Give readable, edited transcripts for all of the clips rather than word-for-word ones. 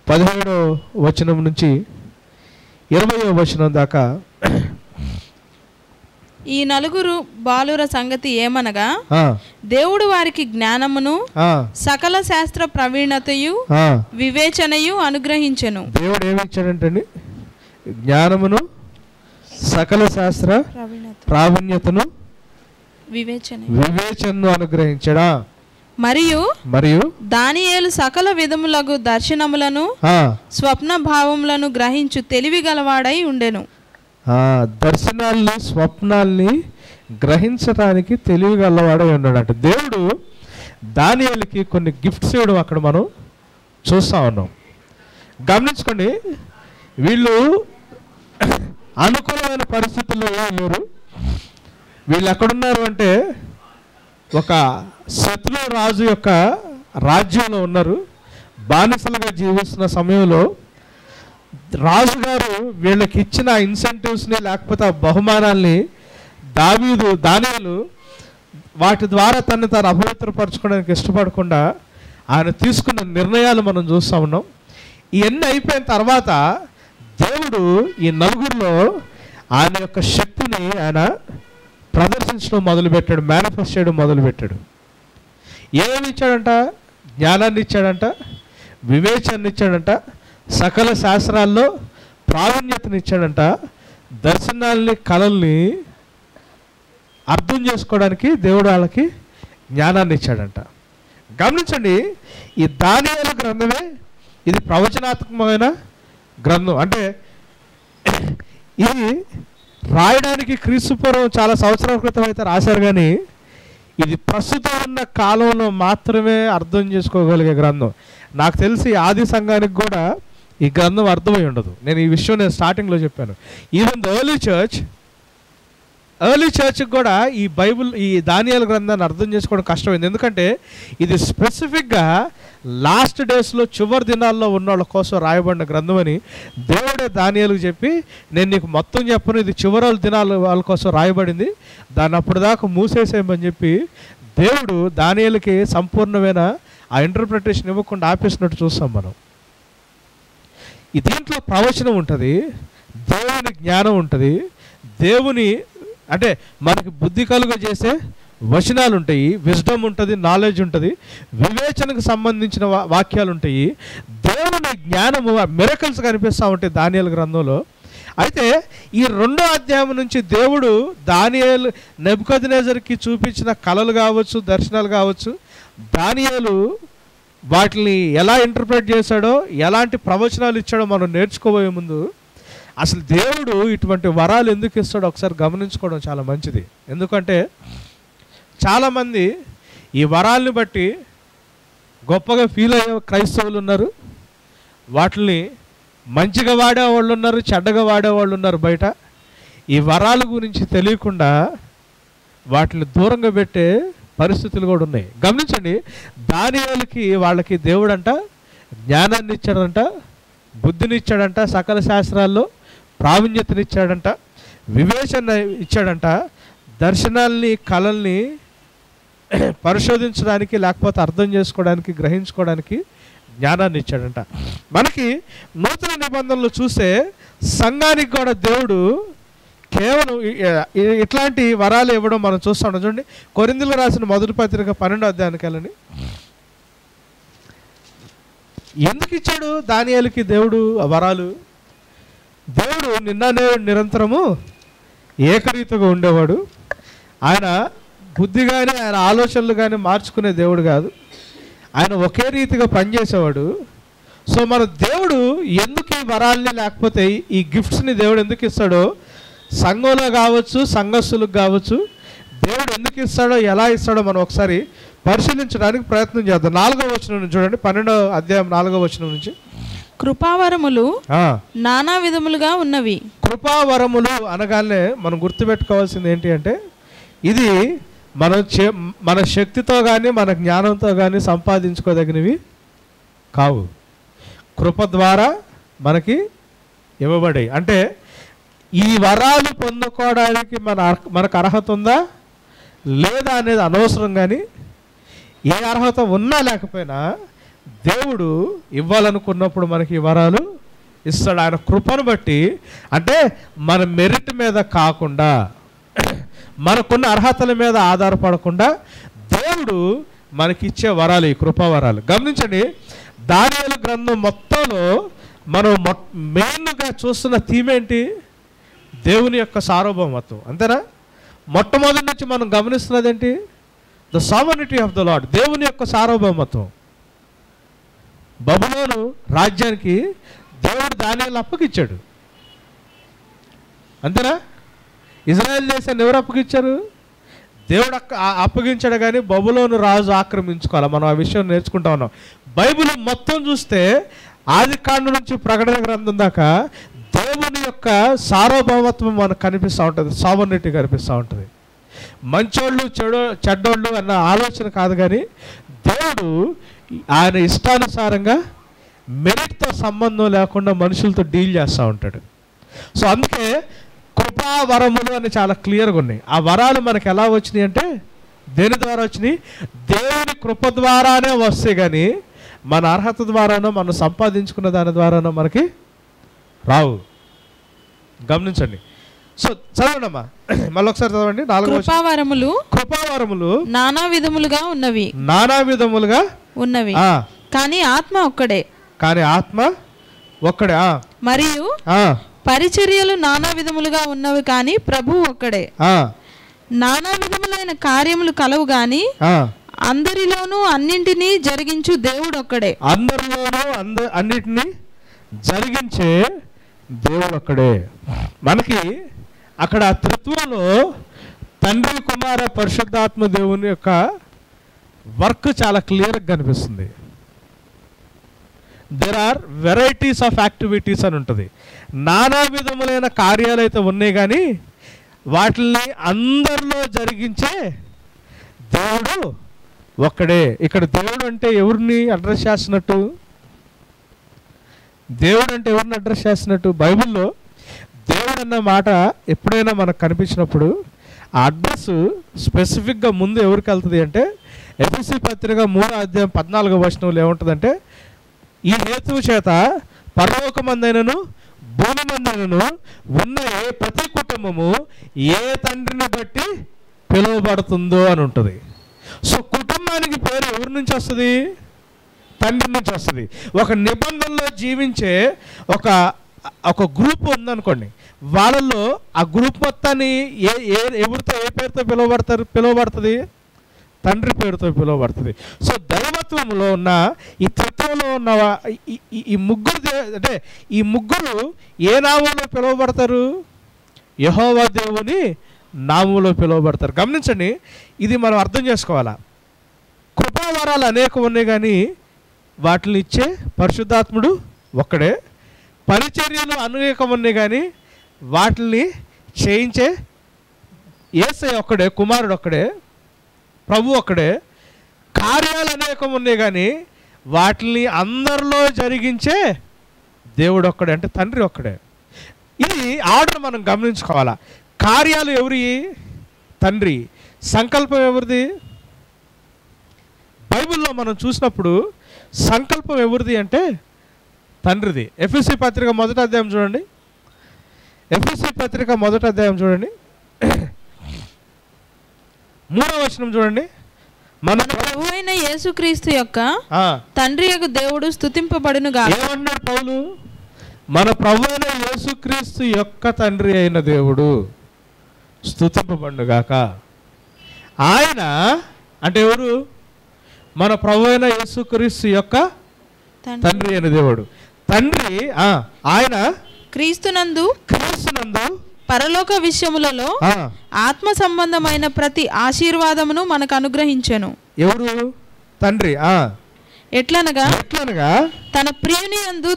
17వ వచనం నుంచి 20వ వచనం దాకా. ఈ నలుగురు బాలుర సంగతి ఏమనగా, దేవుడు వారికి జ్ఞానమును సకల శాస్త్ర ప్రవీణతయు వివేచనయు అనుగ్రహించెను. దేవుడు ఏమి ఇచ్చాడంటండి? జ్ఞానమును, సకల శాస్త్ర ప్రావీణ్యతను, వివేచనను అనుగ్రహించడా. మరియు దానియేలు సకల విధములగు దర్శనములను స్వప్న భావములను గ్రహించు తెలివి గలవాడై ఉండెను. దర్శనాల్ని, స్వప్నాల్ని గ్రహించడానికి తెలివి గలవాడై ఉన్నాడంట. దేవుడు దానియేలుకి కొన్ని గిఫ్ట్స్ ఇవ్వడం అక్కడ మనం చూస్తా ఉన్నాం. గమనించుకోండి, వీళ్ళు అనుకూలమైన పరిస్థితుల్లో లేరు. వీళ్ళు ఎక్కడున్నారు అంటే ఒక శత్రు రాజు యొక్క రాజ్యంలో ఉన్నారు. బానిసలుగా జీవిస్తున్న సమయంలో రాజుగారు వీళ్ళకి ఇచ్చిన ఇన్సెంటివ్స్ని, లేకపోతే ఆ బహుమానాల్ని దానియేలు వాటి ద్వారా తను అపవిత్రపరచుకోవడానికి ఇష్టపడకుండా ఆయన తీసుకున్న నిర్ణయాలు మనం చూస్తూ ఉన్నాం. ఇవన్నీ అయిపోయిన తర్వాత దేవుడు ఈ నలుగురిలో ఆయన యొక్క శక్తిని ఆయన ప్రదర్శించడం మొదలుపెట్టాడు, మేనిఫెస్ట్ చేయడం మొదలుపెట్టాడు. ఏమేమి ఇచ్చాడంట? జ్ఞానాన్ని ఇచ్చాడంట, వివేచనని ఇచ్చాడంట, సకల శాస్త్రాల్లో ప్రావీణ్యతని ఇచ్చాడంట, దర్శనాల్ని, కళల్ని అర్థం చేసుకోవడానికి దేవుడు వాళ్ళకి జ్ఞానాన్ని ఇచ్చాడంట. గమనించండి, ఈ దానియేలు గ్రంథమే ఇది ప్రవచనాత్మకమైన గ్రంథం. అంటే ఇది రాయడానికి క్రీస్తుపూర్వం చాలా సంవత్సరాల క్రితం అయితే రాశారు, కానీ ఇది ప్రస్తుతం ఉన్న కాలంలో మాత్రమే అర్థం చేసుకోగలిగే గ్రంథం. నాకు తెలిసి ఆది సంఘానికి కూడా ఈ గ్రంథం అర్థమై ఉండదు. నేను ఈ విషయం స్టార్టింగ్లో చెప్పాను. ఈవెన్ ద ఎర్లీ చర్చ్కి కూడా ఈ బైబుల్, ఈ దానియేలు గ్రంథాన్ని అర్థం చేసుకోవడం కష్టమైంది. ఎందుకంటే ఇది స్పెసిఫిక్గా లాస్ట్ డేస్లో, చివరి దినాల్లో ఉన్న వాళ్ళ కోసం రాయబడిన గ్రంథం అని దేవుడే దానియేలుకు చెప్పి, నేను నీకు మొత్తం చెప్పను, ఇది చివరి దినాల వాళ్ళ కోసం రాయబడింది, దాన్ని అప్పుడు దాకా మూసేసేయమని చెప్పి దేవుడు దానియేలుకి సంపూర్ణమైన ఆ ఇంటర్ప్రిటేషన్ ఇవ్వకుండా ఆపేసినట్టు చూస్తాం మనం. ఈ దీంట్లో ప్రవచనం ఉంటుంది, దేవుని జ్ఞానం ఉంటుంది, దేవుని అంటే మనకి బుద్ధి కలుగ చేసే వచనాలు ఉంటాయి, విజ్డమ్ ఉంటుంది, నాలెడ్జ్ ఉంటుంది, వివేచనకు సంబంధించిన వాక్యాలు ఉంటాయి, దేవుని జ్ఞానము, మిరకల్స్ కనిపిస్తూ ఉంటాయి దానియేలు గ్రంథంలో. అయితే ఈ 2వ అధ్యాయం నుంచి దేవుడు దానియేలు నెబుకద్నెజర్కి చూపించిన కళలు కావచ్చు, దర్శనాలు కావచ్చు, దానియేలు వాటిని ఎలా ఇంటర్ప్రెట్ చేశాడో, ఎలాంటి ప్రవచనాలు ఇచ్చాడో మనం నేర్చుకోబోయే ముందు అసలు దేవుడు ఇటువంటి వరాలు ఎందుకు ఇస్తాడో ఒకసారి గమనించుకోవడం చాలా మంచిది. ఎందుకంటే చాలామంది ఈ వరాల్ని బట్టి గొప్పగా ఫీల్ అయ్యే క్రైస్తవులు ఉన్నారు, వాటిని మంచిగా వాడేవాళ్ళు ఉన్నారు, చెడ్డగా వాడేవాళ్ళు ఉన్నారు. బయట ఈ వరాల గురించి తెలియకుండా వాటిని దూరంగా పెట్టే పరిస్థితులు కూడా ఉన్నాయి. గమనించండి, దానియేలుకి వాళ్ళకి దేవుడంట జ్ఞానాన్ని ఇచ్చాడంట, బుద్ధిని ఇచ్చాడంట, సకల శాస్త్రాల్లో ప్రావీణ్యతని ఇచ్చాడంట, వివేచన ఇచ్చాడంట, దర్శనాల్ని, కళల్ని పరిశోధించడానికి, లేకపోతే అర్థం చేసుకోవడానికి, గ్రహించుకోవడానికి జ్ఞానాన్ని ఇచ్చాడంట. మనకి నూతన నిబంధనలు చూస్తే సంఘానికి కూడా దేవుడు కేవలం ఇట్లాంటి వరాలు ఇవ్వడం మనం చూస్తాం. చూడండి, కొరింథీయులకు రాసిన మొదటి పత్రిక 12వ అధ్యాయానికి వెళ్ళండి. ఎందుకు ఇచ్చాడు దానియేలుకి దేవుడు వరాలు? దేవుడు నిన్ననే నిరంతరము ఏకరీతిగా ఉండేవాడు. ఆయన బుద్ధి కానీ, ఆయన ఆలోచనలు కానీ మార్చుకునే దేవుడు కాదు. ఆయన ఒకే రీతిగా పనిచేసేవాడు. సో మన దేవుడు ఎందుకు ఈ వరాల్ని, లేకపోతే ఈ గిఫ్ట్స్ని దేవుడు ఎందుకు ఇస్తాడో, సంఘంలో కావచ్చు, సంఘస్థులకు కావచ్చు, దేవుడు ఎందుకు ఇస్తాడో, ఎలా ఇస్తాడో మనం ఒకసారి పరిశీలించడానికి ప్రయత్నం చేద్దాం. 4వ వచనం నుంచి చూడండి, 12వ అధ్యాయం 4వ వచనం నుంచి. కృపావరములు నానా విధములుగా ఉన్నవి. కృపావరములు అనగానే మనం గుర్తుపెట్టుకోవాల్సింది ఏంటి అంటే, ఇది మన శక్తితో కానీ, మన జ్ఞానంతో కానీ సంపాదించుకోదగినవి కావు. కృప ద్వారా మనకి ఇవ్వబడి, అంటే ఈ వరాలు పొందుకోవడానికి మనకు అర్హత ఉందా లేదా అనేది అనవసరం. కానీ ఏ అర్హత ఉన్నా లేకపోయినా దేవుడు ఇవ్వాలనుకున్నప్పుడు మనకి ఈ వరాలు ఇస్తాడు. ఆయన కృపను బట్టి, అంటే మన మెరిట్ మీద కాకుండా, మనకున్న అర్హతల మీద ఆధారపడకుండా దేవుడు మనకిచ్చే వరాలు ఈ కృపావరాలు. గమనించండి, దానియేలు గ్రంథం మొత్తంలో మనం మెయిన్గా చూస్తున్న థీమ్ ఏంటి? దేవుని యొక్క సార్వభౌమత్వం. అంతేనా? మొట్టమొదటి నుంచి మనం గమనిస్తున్నది ఏంటి? The sovereignty of the Lord, దేవుని యొక్క సార్వభౌమత్వం. బబులోను రాజ్యానికి దేవుడు దానియేలు అప్పగిచ్చాడు. అంతేనా? ఇజ్రాయెల్ దేశాన్ని ఎవరు అప్పగించారు? దేవుడు అప్పగించాడు, కానీ బబులోను రాజు ఆక్రమించుకోవాలి. మనం ఆ విషయం నేర్చుకుంటా ఉన్నాం. బైబిల్ మొత్తం చూస్తే ఆది కాండం నుంచి ప్రకటన గ్రంథం దాకా దేవుని యొక్క సార్వభౌమత్వం మనకు కనిపిస్తూ ఉంటుంది, సావర్నిటీ కనిపిస్తూ ఉంటుంది. మంచోళ్ళు చెడ్డోళ్ళు అన్న ఆలోచన కాదు, కానీ దేవుడు ఆయన ఇష్టానుసారంగా మెరిట్తో సంబంధం లేకుండా మనుషులతో డీల్ చేస్తూ ఉంటాడు. సో అందుకే కృపా వరములు అని చాలా క్లియర్గా ఉన్నాయి. ఆ వరాలు మనకు ఎలా వచ్చినాయి అంటే దేని ద్వారా వచ్చినాయి? దేవుని కృప ద్వారానే వస్తాయి, కానీ మన అర్హత ద్వారానో మనం సంపాదించుకున్న దాని ద్వారానో మనకి రావు. గమనించండి. సో చదవండమ్మా, మళ్ళీ ఒకసారి చదవండి. 4వ వచనం. కృపావరములు నానా విధములుగా ఉన్నవి, నానా విధములుగా ఉన్నవి, కానీ ఆత్మ ఒక్కడే. కానీ ఆత్మ ఒక్కడే. మరియు పరిచర్యలు నానా విధములుగా ఉన్నవి, కానీ ప్రభువు ఒక్కడే. నానా విధములైన కార్యములు కలవు, గాని అందరిలోనూ అన్నింటినీ జరిగించు దేవుడు ఒక్కడే. అందరిలోనూ అన్నిటినీ జరిగించే దేవుడు ఒక్కడే. మనకి అక్కడ త్రిత్వంలో తండ్రి, కుమార, పరిశుద్ధాత్మ దేవుని యొక్క వర్క్ చాలా క్లియర్గా కనిపిస్తుంది. There are varieties of activities అని ఉంటుంది. నానా విధములైన కార్యాలు అయితే ఉన్నాయి, కానీ వాటిని అందరిలో జరిగించే దేవుడు ఒక్కడే. ఇక్కడ దేవుడు అంటే ఎవరిని అడ్రస్ చేస్తున్నట్టు? దేవుడు అంటే ఎవరిని అడ్రస్ చేస్తున్నట్టు? బైబిల్లో దేవుడు అన్న మాట ఎప్పుడైనా మనకు కనిపించినప్పుడు ఆ అడ్రస్ స్పెసిఫిక్గా ముందు ఎవరికి వెళ్తుంది అంటే, ఎఫెసీ పత్రిక 3వ అధ్యాయం 14వ వచనంలో ఏముంటుందంటే, ఈ హేతువు చేత పరలోకమందైనను భూమి మందైనను ఉన్న ప్రతి కుటుంబము ఏ తండ్రిని బట్టి పిలువబడుతుందో అని ఉంటుంది. సో కుటుంబానికి పేరు ఎవరి నుంచి వస్తుంది? తండ్రి నుంచి వస్తుంది. ఒక నిబంధనలో జీవించే ఒక గ్రూప్ ఉందనుకోండి, వాళ్ళల్లో ఆ గ్రూప్ మొత్తాన్ని ఎవరితో ఏ పేరుతో పిలువబడుతుంది? తండ్రి పేరుతో పిలువబడుతుంది. సో దైవత్వంలో ఉన్న ఈ తత్వంలో ఉన్న ఈ ముగ్గురు, అంటే ఈ ముగ్గురు ఏ నామంలో పిలువబడతారు? యెహోవా దేవుని నామంలో పిలువబడతారు. గమనించండి, ఇది మనం అర్థం చేసుకోవాలా. కృపావరాలు అనేకం ఉన్నాయి, కానీ వాటిని ఇచ్చే పరిశుద్ధాత్ముడు ఒక్కడే. పరిచర్యలు అనేకం ఉన్నాయి, కానీ వాటిని చేయించే యేసయ్య ఒక్కడే, కుమారుడు ఒక్కడే, ప్రభు ఒక్కడే. కార్యాలు అనేకం ఉన్నాయి, కానీ వాటిని అందరిలో జరిగించే దేవుడు ఒక్కడే, అంటే తండ్రి ఒక్కడే. ఇది ఆర్డర్ మనం గమనించుకోవాలా. కార్యాలు ఎవరి? తండ్రి. సంకల్పం ఎవరిది? బైబిల్లో మనం చూసినప్పుడు సంకల్పం ఎవరిది అంటే తండ్రిది. ఎఫెసీ పత్రిక 1వ అధ్యాయం చూడండి. ఎఫెసీ పత్రిక 1వ అధ్యాయం చూడండి, 3వ వచనం చూడండి. మన ప్రభువైన యేసుక్రీస్తు యొక్క తండ్రి యొక్క దేవుడు స్తుతింపబడును గాక. ఏమన్నాడు పౌలు? మన ప్రభువైన యేసుక్రీస్తు యొక్క తండ్రి అయిన దేవుడు స్తుతింపబడును గాక. ఆయన అంటే ఎవరు? మన ప్రభువైన యేసుక్రీస్తు యొక్క తండ్రి అయిన దేవుడు. తండ్రి ఆయన క్రీస్తునందు పరలోక విషయములలో ఆత్మ సంబంధమైన ప్రతి ఆశీర్వాదమును మనకు అనుగ్రహించెను. ఎవరు? తండ్రి. ఎట్లనగా తన ప్రియుని యందు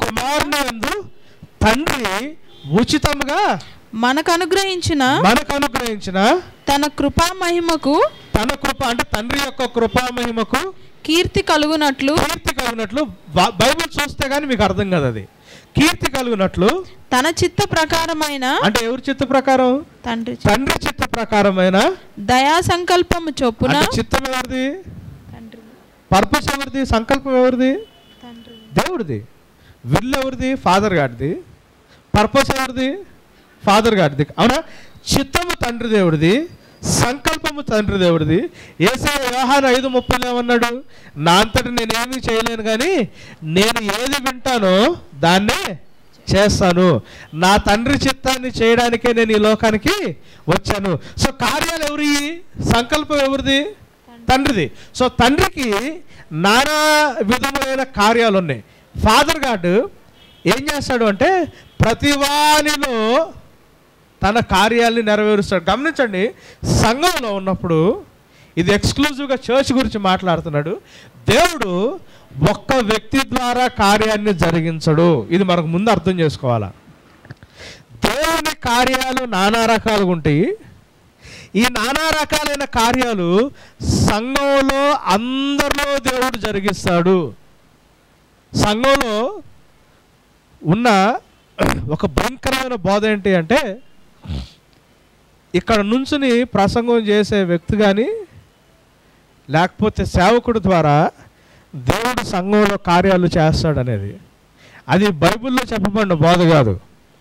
తండ్రి ఉచితంగా మనకు అనుగ్రహించిన తన కృపా మహిమకు, తన కృప అంటే తండ్రి యొక్క కృపా మహిమకు కీర్తి కలుగునట్లు బైబిల్ చూస్తే గానీ మీకు అర్థం కాదు. అది కీర్తి కలుగునట్లు తన చిత్త ప్రకారమైన, అంటే ఎవరి చిత్త ప్రకారం? తండ్రి చిత్త ప్రకారమైన దయా సంకల్పము చొప్పున. చిత్తం ఎవరిది? పర్పస్ ఎవరిది? సంకల్పం ఎవరిది? దేవుడిది. విల్ ఎవరిది? ఫాదర్ గారిది. పర్పస్ ఎవరిది? ఫాదర్ గారిది. అవునా? చిత్తము తండ్రి దేవుడిది, సంకల్పము తండ్రి దేవుడిది. యేసయ్య యోహాను 5:30 ఏమన్నాడు? నా అంతటి నేనేమీ చేయలేను, కానీ నేను ఏది వింటానో దాన్నే చేస్తాను. నా తండ్రి చిత్తాన్ని చేయడానికే నేను ఈ లోకానికి వచ్చాను. సో కార్యాలు ఎవరి? సంకల్పం ఎవరిది? తండ్రిది. సో తండ్రికి నానా విధములైన కార్యాలు ఉన్నాయి. ఫాదర్ గాడ్ ఏం చేస్తాడు అంటే ప్రతి వానిలో తన కార్యాలని నెరవేరుస్తాడు. గమనించండి, సంఘంలో ఉన్నప్పుడు, ఇది ఎక్స్క్లూజివ్గా చర్చ్ గురించి మాట్లాడుతున్నాడు, దేవుడు ఒక్క వ్యక్తి ద్వారా కార్యాన్ని జరిగించడు. ఇది మనకు ముందు అర్థం చేసుకోవాలా. దేవుని కార్యాలు నానా రకాలుగా ఉంటాయి. ఈ నానా రకాలైన కార్యాలు సంఘంలో అందరిలో దేవుడు జరిగిస్తాడు. సంఘంలో ఉన్న ఒక భయంకరమైన బోధ ఏంటి అంటే, ఇక్కడ నుంచుని ప్రసంగం చేసే వ్యక్తి కానీ లేకపోతే సేవకుడి ద్వారా దేవుడు సంఘంలో కార్యాలు చేస్తాడనేది. అది బైబిల్లో చెప్పబడిన బోధ కాదు.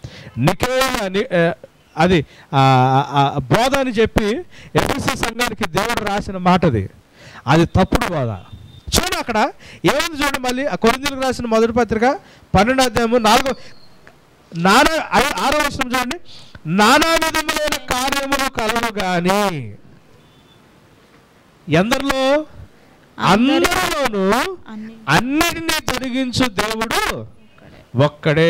అది బోధ అని చెప్పి ఎఫెసీ సంఘానికి దేవుడు రాసిన మాటది. అది తప్పుడు బోధ. చూడండి అక్కడ ఏముంది చూడండి. మళ్ళీ ఆ కొరింథీయులకు రాసిన మొదటి పత్రిక 12వ అధ్యాయము 6వ వచనం చూడండి. నానా విధములైన కార్యములు కలవు గాని ఎందరిలో? అందరిలోనూ అన్నిటినీ జరిగించు దేవుడు ఒక్కడే.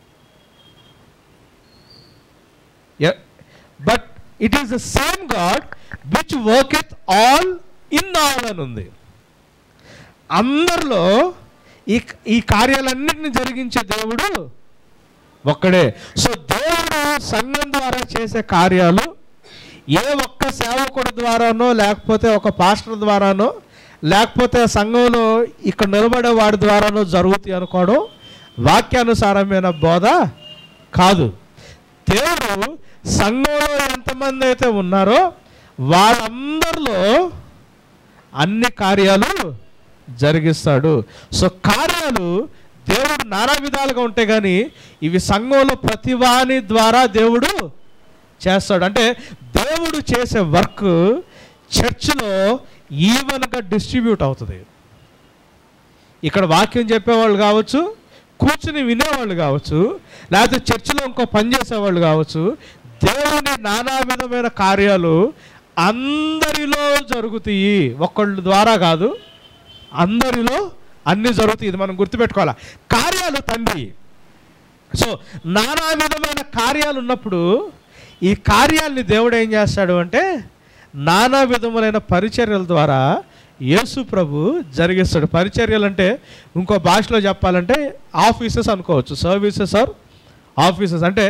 But it is the same God which worketh all in all అని ఉంది. అందరిలో ఈ కార్యాలన్నింటినీ జరిగించే దేవుడు ఒక్కడే. సో దేవుడు సంఘం ద్వారా చేసే కార్యాలు ఏ ఒక్క సేవకుడి ద్వారానో, లేకపోతే ఒక పాస్టర్ ద్వారానో, లేకపోతే సంఘంలో ఇక్కడ నిలబడే వాడి ద్వారానో జరుగుతాయి అనుకోవడం వాక్యానుసారమైన బోధ కాదు. దేవుడు సంఘంలో ఎంతమంది అయితే ఉన్నారో వాళ్ళందరిలో అన్ని కార్యాలు జరిగిస్తాడు. సో కార్యాలు దేవుడు నానా విధాలుగా ఉంటాయి, కానీ ఇవి సంఘంలో ప్రతి వాని ద్వారా దేవుడు చేస్తాడు. అంటే దేవుడు చేసే వర్క్ చర్చ్లో ఈవెన్గా డిస్ట్రిబ్యూట్ అవుతుంది. ఇక్కడ వాక్యం చెప్పేవాళ్ళు కావచ్చు, కూర్చుని వినేవాళ్ళు కావచ్చు, లేకపోతే చర్చిలో ఇంకో పని చేసేవాళ్ళు కావచ్చు, దేవుని నానా విధమైన కార్యాలు అందరిలో జరుగుతాయి. ఒక్కళ్ళ ద్వారా కాదు, అందరిలో అన్నీ జరుగుతాయి. ఇది మనం గుర్తుపెట్టుకోవాలి. కార్యాలు తండ్రి. సో నానా విధమైన కార్యాలు ఉన్నప్పుడు ఈ కార్యాలని దేవుడు ఏం చేస్తాడు అంటే నానా విధములైన పరిచర్యల ద్వారా యేసు ప్రభు జరిగిస్తాడు. పరిచర్యలు అంటే ఇంకో భాషలో చెప్పాలంటే ఆఫీసెస్ అనుకోవచ్చు. Services or offices. అంటే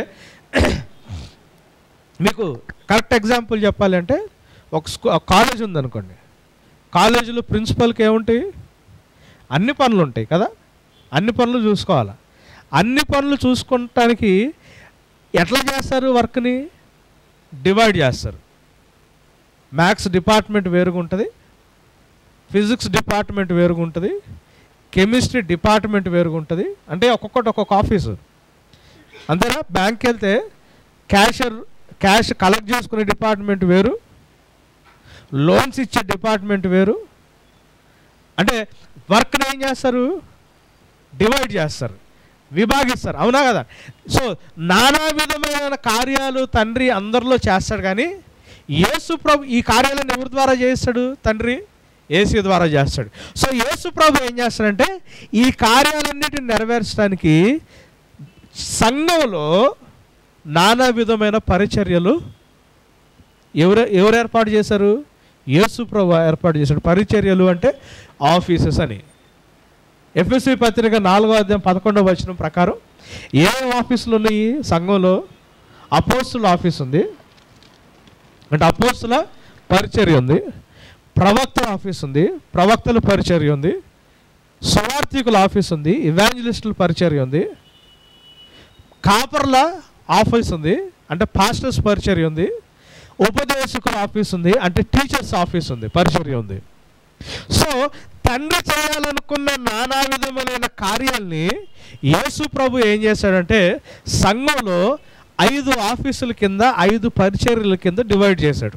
మీకు కరెక్ట్ ఎగ్జాంపుల్ చెప్పాలంటే ఒక కాలేజ్ ఉందనుకోండి. కాలేజీలో ప్రిన్సిపల్కి ఏముంటాయి? అన్ని పనులు ఉంటాయి కదా. అన్ని పనులు చూసుకోవాలి. అన్ని పనులు చూసుకోవటానికి ఎట్లా చేస్తారు? వర్క్ని డివైడ్ చేస్తారు. మ్యాథ్స్ డిపార్ట్మెంట్ వేరుగా ఉంటుంది, ఫిజిక్స్ డిపార్ట్మెంట్ వేరుగా ఉంటుంది, కెమిస్ట్రీ డిపార్ట్మెంట్ వేరుగా ఉంటుంది. అంటే ఒక్కొక్కటి ఒక్కొక్క ఆఫీసు. అంతేనా? బ్యాంక్కి వెళ్తే క్యాష్ కలెక్ట్ చేసుకునే డిపార్ట్మెంట్ వేరు, లోన్స్ ఇచ్చే డిపార్ట్మెంట్ వేరు. అంటే వర్క్ని ఏం చేస్తారు? డివైడ్ చేస్తారు, విభాగిస్తారు. అవునా కదా? సో నానా విధమైన కార్యాలు తండ్రి అందరిలో చేస్తాడు, కానీ యేసు ప్రభు ఈ కార్యాలను ఎవరి ద్వారా చేస్తాడు? తండ్రి యేసు ద్వారా చేస్తాడు. సో యేసు ప్రభు ఏం చేస్తాడంటే ఈ కార్యాలన్నిటిని నెరవేర్చడానికి సంఘంలో నానా విధమైన పరిచర్యలు ఎవరు ఏర్పాటు చేశారు? యేసు ప్రభు ఏర్పాటు చేశాడు. పరిచర్యలు అంటే ఆఫీసెస్ అని. ఎఫెసీ పత్రిక 4వ అధ్యాయం 11వ వచనం ప్రకారం ఏ ఆఫీసులు ఉన్నాయి సంఘంలో? అపోస్తుల ఆఫీస్ ఉంది, అంటే అపోస్తుల పరిచర్య ఉంది. ప్రవక్తల ఆఫీస్ ఉంది, ప్రవక్తల పరిచర్య ఉంది. సువార్థికుల ఆఫీస్ ఉంది, ఇవాంజలిస్టుల పరిచర్య ఉంది. కాపర్ల ఆఫీస్ ఉంది, అంటే పాస్టర్స్ పరిచర్య ఉంది. ఉపదేశకుల ఆఫీస్ ఉంది, అంటే టీచర్స్ ఆఫీస్ ఉంది, పరిచర్య ఉంది. సో తండ్రి చేయాలనుకున్న నానా విధములైన కార్యాల్ని యేసు ప్రభు ఏం చేశాడంటే సంఘంలో 5 ఆఫీసుల కింద 5 పరిచర్యల కింద డివైడ్ చేశాడు.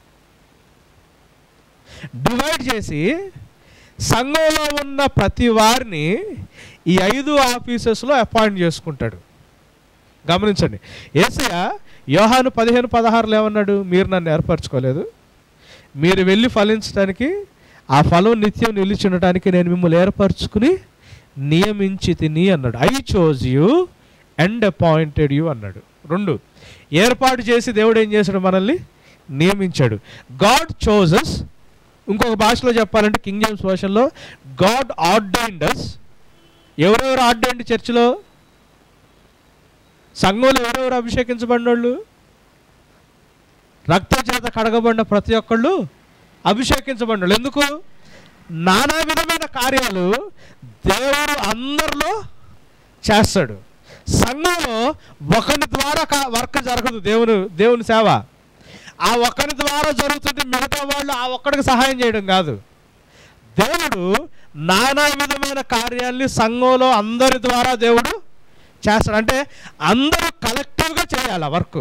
డివైడ్ చేసి సంఘంలో ఉన్న ప్రతి వారిని ఈ 5 ఆఫీసెస్లో అపాయింట్ చేసుకుంటాడు. గమనించండి, యేసయ్య యోహాను 15:16 ఏమన్నాడు? మీరు నన్ను ఏర్పరచుకోలేదు, మీరు వెళ్ళి ఫలించడానికి, ఆ ఫలం నిత్యం నిలిచి ఉండటానికి నేను మిమ్మల్ని ఏర్పరచుకుని నియమించి తిని అన్నాడు. I chose you and appointed you అన్నాడు. 2, ఏర్పాటు చేసి దేవుడు ఏం చేశాడు? మనల్ని నియమించాడు. God chooses. ఇంకొక భాషలో చెప్పాలంటే కింగ్ జేమ్స్ వర్షన్లో గాడ్ ఆర్డైన్డ్ us. ఎవరెవరు ఆర్డైన్డ్? చర్చిలో సంఘంలో ఎవరెవరు అభిషేకించబడిన వాళ్ళు? రక్తం చేత కడగబడిన ప్రతి ఒక్కళ్ళు అభిషేకించబడిన వాళ్ళు. ఎందుకు? నానా విధమైన కార్యాలు దేవుడు అందరిలో చేస్తాడు. సంఘంలో ఒకరి ద్వారా వర్క్ జరగదు. దేవుని సేవ ఆ ఒక్కరి ద్వారా జరుగుతుంటే మిగతా వాళ్ళు ఆ ఒక్కడికి సహాయం చేయడం కాదు. దేవుడు నానా విధమైన కార్యాల్ని సంఘంలో అందరి ద్వారా దేవుడు చేస్తాడు. అంటే అందరూ కలెక్టివ్గా చేయాలి వర్క్.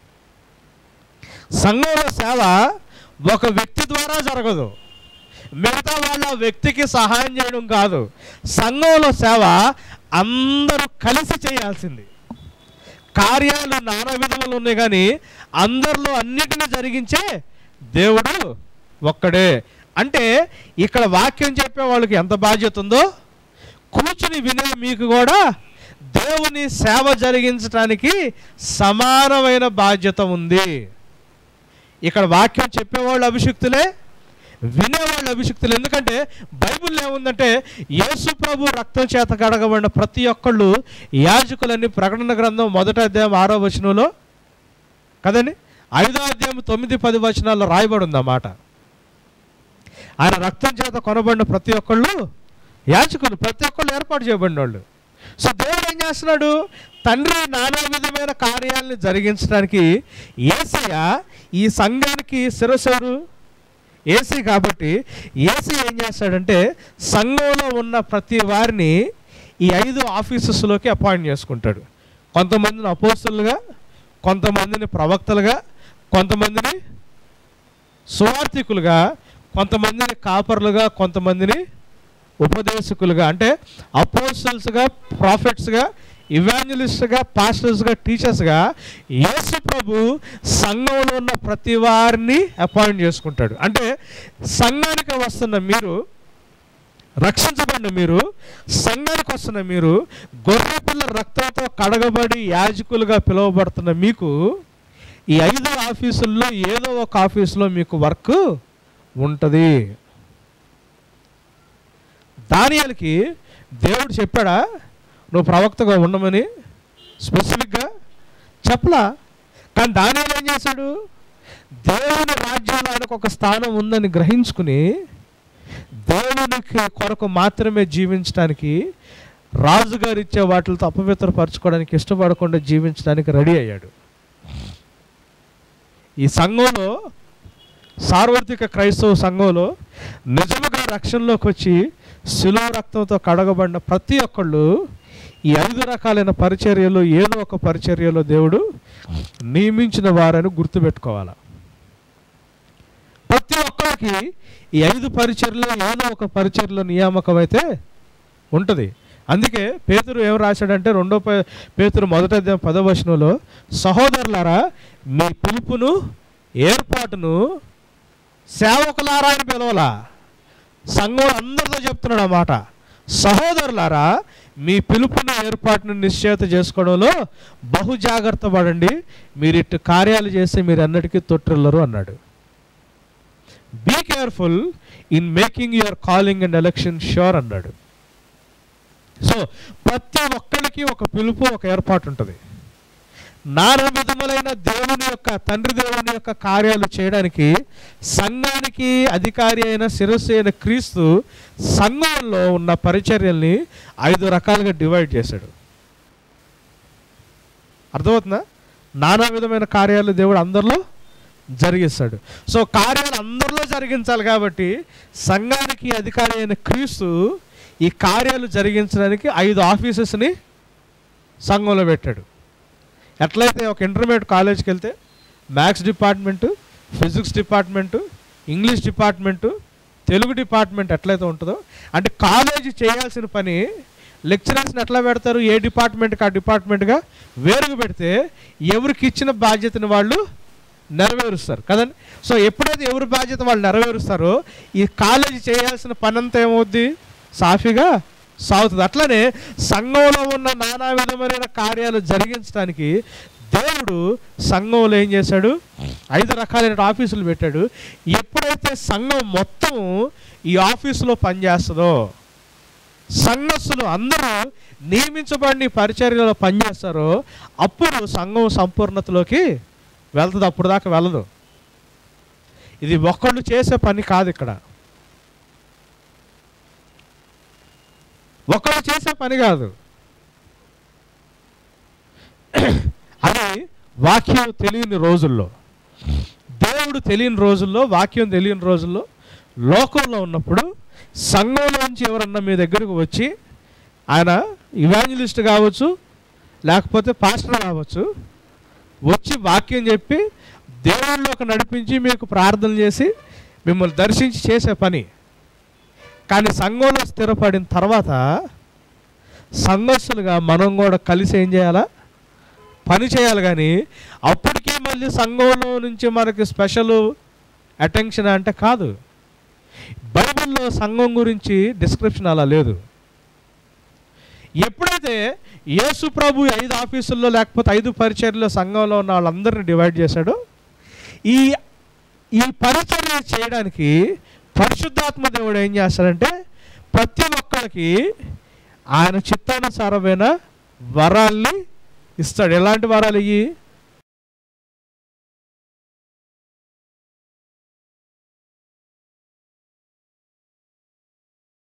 సంఘంలో సేవ ఒక వ్యక్తి ద్వారా జరగదు. మిగతా వాళ్ళ వ్యక్తికి సహాయం చేయడం కాదు. సంఘంలో సేవ అందరూ కలిసి చేయాల్సింది. కార్యాలు నానా విధములు ఉన్నాయి, కానీ అందరిలో అన్నిటిని జరిగించే దేవుడు ఒక్కడే. అంటే ఇక్కడ వాక్యం చెప్పే వాళ్ళకి ఎంత బాధ్యత ఉందో, కూర్చుని వినే మీకు కూడా దేవుని సేవ జరిగించడానికి సమానమైన బాధ్యత ఉంది. ఇక్కడ వాక్యం చెప్పేవాళ్ళు అభిషిక్తులే, వినేవాళ్ళు అభిషిక్తులు. ఎందుకంటే బైబిల్లో ఏముందంటే యేసు ప్రభు రక్తం చేత కడగబడిన ప్రతి ఒక్కళ్ళు యాజకులని ప్రకటన గ్రంథం 1వ అధ్యాయం 6వ వచనంలో కదండి, 5వ అధ్యాయం 9-10 వచనాల్లో రాయబడి ఉందన్నమాట. ఆయన రక్తం చేత కొనబడిన ప్రతి ఒక్కళ్ళు యాజకులు, ప్రతి ఒక్కళ్ళు ఏర్పాటు చేయబడిన వాళ్ళు. సో దేవుడు ఏం చేస్తున్నాడు? తండ్రి నానా విధమైన కార్యాలను జరిగించడానికి యేసయ్య ఈ సంఘానికి శిరస్సు యేసీ కాబట్టి యేసీ ఏం చేస్తాడంటే సంఘంలో ఉన్న ప్రతి వారిని ఈ 5 ఆఫీసెస్లోకి అపాయింట్ చేసుకుంటాడు. కొంతమందిని అపోస్తలుగా, కొంతమందిని ప్రవక్తలుగా, కొంతమందిని సువార్థికులుగా, కొంతమందిని కాపర్లుగా, కొంతమందిని ఉపదేశకులుగా. అంటే అపోస్టల్స్గా, ప్రాఫిట్స్గా, ఇవాంజలిస్ట్గా, పాస్టర్స్గా, టీచర్స్గా యేసు ప్రభు సంఘంలో ఉన్న ప్రతి వారిని అపాయింట్ చేసుకుంటాడు. అంటే సంఘానికి వస్తున్న మీరు, రక్షించబడిన మీరు, సంఘానికి వస్తున్న మీరు, గొర్రెపిల్ల రక్తంతో కడగబడి యాజకులుగా పిలువబడుతున్న మీకు ఈ 5 ఆఫీసుల్లో ఏదో ఒక ఆఫీసులో మీకు వర్క్ ఉంటుంది. దానియేలుకి దేవుడు చెప్పాడా నువ్వు ప్రవక్తగా ఉండమని? స్పెసిఫిక్గా చెప్పలా. కానీ దానియేలు ఏం చేశాడు? దేవుని రాజ్యంలో ఆయనకు ఒక స్థానం ఉందని గ్రహించుకుని దేవునికి కొరకు మాత్రమే జీవించడానికి, రాజుగారు ఇచ్చే వాటితో అపవిత్రపరచుకోవడానికి ఇష్టపడకుండా జీవించడానికి రెడీ అయ్యాడు. ఈ సంఘంలో, సార్వత్రిక క్రైస్తవ సంఘంలో నిజముగా రక్షణలోకి వచ్చి శిలువ రక్తంతో కడగబడిన ప్రతి ఒక్కళ్ళు ఈ 5 రకాలైన పరిచర్యలు ఏదో ఒక పరిచర్యలో దేవుడు నియమించిన వారని గుర్తుపెట్టుకోవాలి. ప్రతి ఒక్కరికి ఈ 5 పరిచర్యలు ఏదో ఒక పరిచర్యలో నియామకం అయితే ఉంటుంది. అందుకే పేతురు ఏం రాశాడంటే 2వ పేతురు 1వ అధ్యాయం 10వ వచనంలో, సహోదరులారా మీ పిలుపును ఏర్పాటును సేవకులారా అని పిలవాలా. సంఘం అందరితో చెప్తున్నాడు అన్నమాట. సహోదరులారా మీ పిలుపును ఏర్పాటును నిశ్చయిత చేసుకోవడంలో బహు జాగ్రత్త పడండి, మీరు ఇటు కార్యాలు చేస్తే మీరు అన్నిటికీ తొట్టిల్లరు అన్నాడు. Be careful in making your calling and election sure అన్నాడు. సో ప్రతి ఒక్కరికి ఒక పిలుపు, ఒక ఏర్పాటు ఉంటుంది. నానా విధములైన దేవుని యొక్క, తండ్రి దేవుని యొక్క కార్యాలు చేయడానికి సంఘానికి అధికారి అయిన శిరస్సు అయిన క్రీస్తు సంఘంలో ఉన్న పరిచర్యల్ని 5 రకాలుగా డివైడ్ చేశాడు. అర్థమవుతుందా? నానా విధమైన కార్యాలు దేవుడు అందరిలో జరిగిస్తాడు. సో కార్యాలు అందరిలో జరిగించాలి కాబట్టి సంఘానికి అధికారి అయిన క్రీస్తు ఈ కార్యాలు జరిగించడానికి 5 ఆఫీసెస్ని సంఘంలో పెట్టాడు. ఎట్లయితే ఒక ఇంటర్మీడియట్ కాలేజ్కి వెళ్తే maths department, physics department, English department, Telugu department ఎట్లయితే ఉంటుందో, అంటే కాలేజీ చేయాల్సిన పని లెక్చరర్స్ని ఎట్లా పెడతారు, ఏ డిపార్ట్మెంట్కి ఆ డిపార్ట్మెంట్గా వేరుగా పెడితే ఎవరికి ఇచ్చిన బాధ్యతను వాళ్ళు నెరవేరుస్తారు కదండి. సో ఎప్పుడైతే ఎవరి బాధ్యత వాళ్ళు నెరవేరుస్తారో ఈ కాలేజీ చేయాల్సిన పని అంతా ఏమవుద్ది, సాఫీగా సాగుతుంది. అట్లనే సంఘంలో ఉన్న నానా విధమైన కార్యాలు జరిగించడానికి దేవుడు సంఘంలో ఏం చేశాడు, 5 రకాలైన ఆఫీసులు పెట్టాడు. ఎప్పుడైతే సంఘం మొత్తం ఈ ఆఫీసులో పనిచేస్తుందో, సంఘస్థులు అందరూ నియమించబడిన పరిచర్యలో పనిచేస్తారో అప్పుడు సంఘం సంపూర్ణతలోకి వెళ్తుంది. అప్పుడు దాకా వెళ్ళదు. ఇది ఒక్కళ్ళు చేసే పని కాదు, ఇక్కడ ఒకళ్ళు చేసే పని కాదు. అది వాక్యం తెలియని రోజుల్లో, దేవుడు తెలియని రోజుల్లో, వాక్యం తెలియని రోజుల్లో లోకంలో ఉన్నప్పుడు సంఘంలోంచి ఎవరన్నా మీ దగ్గరకు వచ్చి, ఆయన ఇవాంజలిస్ట్ కావచ్చు, లేకపోతే పాస్టర్ కావచ్చు, వచ్చి వాక్యం చెప్పి దేవుళ్ళలోకి నడిపించి మీకు ప్రార్థన చేసి మిమ్మల్ని దర్శించి చేసే పని. కానీ సంఘంలో స్థిరపడిన తర్వాత సంఘస్థులుగా మనం కూడా కలిసి ఏం చేయాలా, పని చేయాలి. కానీ అప్పటికే మళ్ళీ సంఘంలో నుంచి మనకి స్పెషల్ అటెన్షన్ అంటే కాదు. బైబిల్లో సంఘం గురించి డిస్క్రిప్షన్ అలా లేదు. ఎప్పుడైతే యేసు ప్రభు 5 ఆఫీసుల్లో లేకపోతే 5 పరిచర్యలో సంఘంలో ఉన్న వాళ్ళందరినీ డివైడ్ చేశాడో, ఈ పరిచర్య చేయడానికి పరిశుద్ధాత్మ దేవుడు ఏం చేస్తాడంటే ప్రతి ఒక్కరికి ఆయన చిత్తానుసారమైన వరాల్ని ఇస్తాడు. ఎలాంటి వరాలు ఇవి?